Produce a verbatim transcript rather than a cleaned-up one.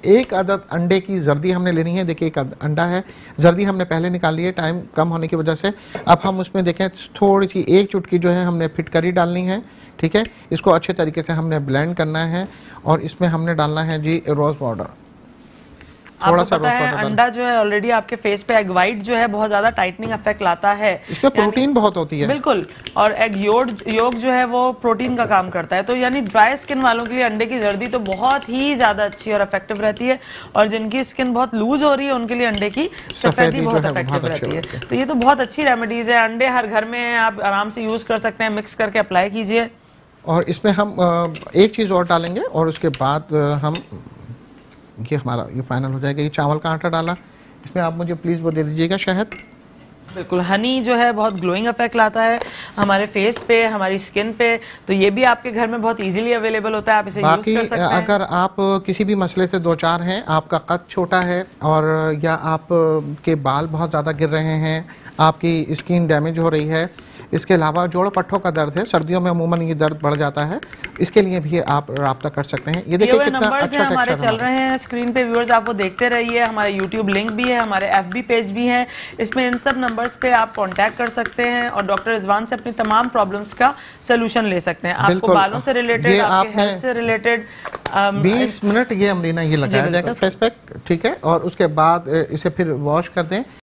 एक अदद अंडे की जर्दी हमने लेनी है। देखिए एक अंडा है, जर्दी हमने पहले निकाल ली है टाइम कम होने की वजह से। अब हम उसमें देखें थोड़ी सी एक चुटकी जो है हमने फिटकरी डालनी है, ठीक है। इसको अच्छे तरीके से हमने ब्लेंड करना है और इसमें हमने डालना है जी रोज पाउडर। आपको पता है अंडा जो है ऑलरेडी आपके फेस पे एग वाइट जो है बहुत ज्यादा टाइटनिंग इफेक्ट लाता है, इसमें प्रोटीन बहुत होती है। बिल्कुल, और एग योग योग जो है वो प्रोटीन का काम करता है। तो यानी ड्राई स्किन वालों के लिए अंडे की जर्दी तो बहुत ही ज्यादा अच्छी और इफेक्टिव रहती है, और जिनकी स्किन बहुत लूज हो रही है उनके लिए अंडे की सफेदी बहुत इफेक्टिव रहती है। तो ये तो बहुत अच्छी रेमेडीज है। अंडे हर घर में आप आराम से यूज कर सकते हैं, मिक्स करके अप्लाई कीजिए। और इसमें हम एक चीज और डालेंगे और उसके बाद हम ये हमारा ये फाइनल हो जाएगा। ये चावल का आटा डाला, इसमें आप मुझे प्लीज़ वो दे दीजिएगा शहद। बिल्कुल, हनी जो है बहुत ग्लोइंग इफेक्ट लाता है हमारे फेस पे, हमारी स्किन पे, तो ये भी आपके घर में बहुत इजीली अवेलेबल होता है, आप इसे यूज कर सकते हैं। अगर आप किसी भी मसले से दो चार हैं, आपका कद छोटा है और या आप के बाल बहुत ज़्यादा गिर रहे हैं, आपकी स्किन डैमेज हो रही है, इसके अलावा जोड़ पट्टों का दर्द है, सर्दियों में अमूमन ये दर्द बढ़ जाता है, इसके लिए भी आप राब्ता कर सकते हैं। ये देखिए कितना अच्छा हमारे चल रहे हैं स्क्रीन पे, व्यूअर्स आप वो देखते रहिए। हमारे यूट्यूब लिंक भी है, हमारे एफबी पेज भी है, इसमें इन सब नंबर्स पे आप कांटेक्ट कर सकते हैं और डॉक्टर रिजवान से अपनी तमाम प्रॉब्लम्स का सोल्यूशन ले सकते हैं। आपको बालों से रिलेटेड, आपके हेल्थ से रिलेटेड बीस मिनट ये अमरीना ये लगाया जाएगा फेस पैक, ठीक है, और उसके बाद इसे फिर वॉश कर दें।